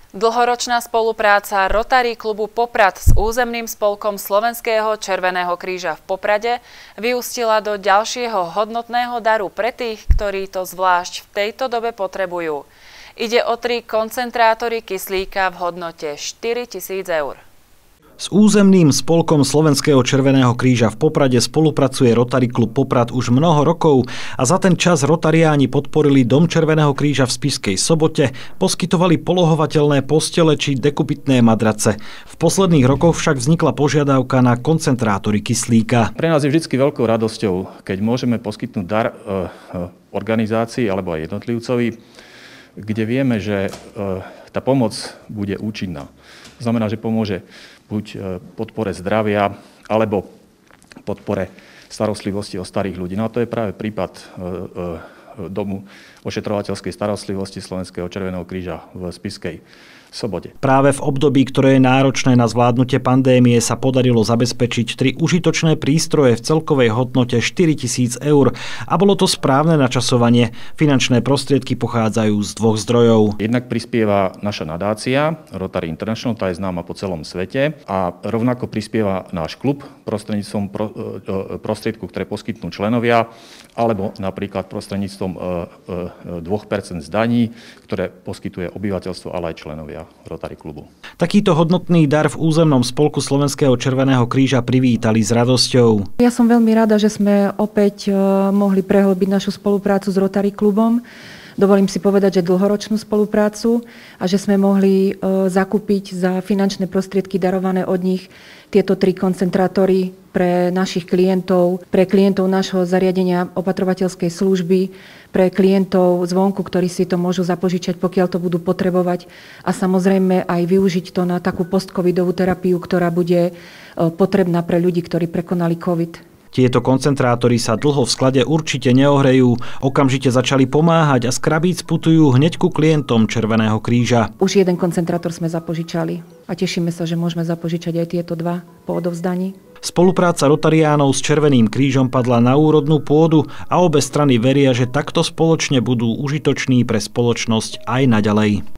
Dlhoročná spolupráca Rotary klubu Poprad s územným spolkom Slovenského Červeného kríža v Poprade vyústila do ďalšieho hodnotného daru pre tých, ktorí to zvlášť v tejto dobe potrebujú. Ide o 3 koncentrátory kyslíka v hodnote 4 000 eur. S územným spolkom Slovenského Červeného kríža v Poprade spolupracuje Rotary klub Poprad už mnoho rokov a za ten čas rotariáni podporili Dom Červeného kríža v Spišskej Sobote, poskytovali polohovateľné postele či dekubitné madrace. V posledných rokoch však vznikla požiadavka na koncentrátory kyslíka. Pre nás je vždy veľkou radosťou, keď môžeme poskytnť dar organizácii alebo aj jednotlivcovi, kde vieme, že tá pomoc bude účinná. To znamená, že pomôže buď podpore zdravia, alebo podpore starostlivosti o starých ľudí. No a to je práve prípad Domu ošetrovateľskej starostlivosti Slovenského Červeného kríža v Spišskej Sobote. Práve v období, ktoré je náročné na zvládnutie pandémie, sa podarilo zabezpečiť 3 užitočné prístroje v celkovej hodnote 4 000 eur a bolo to správne načasovanie. Finančné prostriedky pochádzajú z 2 zdrojov. Jednak prispieva naša nadácia Rotary International, tá je známa po celom svete, a rovnako prispieva náš klub prostredníctvom prostriedku, ktoré poskytnú členovia, alebo napríklad prostredníctvom 2% z daní, ktoré poskytuje obyvateľstvo, ale aj členovia Rotary klubu. Takýto hodnotný dar v územnom spolku Slovenského Červeného kríža privítali s radosťou. Ja som veľmi rada, že sme opäť mohli prehlbiť našu spoluprácu s Rotary klubom. Dovolím si povedať, že dlhoročnú spoluprácu a že sme mohli zakúpiť za finančné prostriedky darované od nich tieto 3 koncentrátory pre našich klientov, pre klientov nášho zariadenia opatrovateľskej služby, pre klientov zvonku, ktorí si to môžu zapožičať, pokiaľ to budú potrebovať, a samozrejme aj využiť to na takú postcovidovú terapiu, ktorá bude potrebná pre ľudí, ktorí prekonali COVID. Tieto koncentrátory sa dlho v sklade určite neohrejú. Okamžite začali pomáhať a z krabíc putujú hneď ku klientom Červeného kríža. Už 1 koncentrátor sme zapožičali a tešíme sa, že môžeme zapožičať aj tieto 2 po odovzdaní. Spolupráca rotariánov s Červeným krížom padla na úrodnú pôdu a obe strany veria, že takto spoločne budú užitoční pre spoločnosť aj naďalej.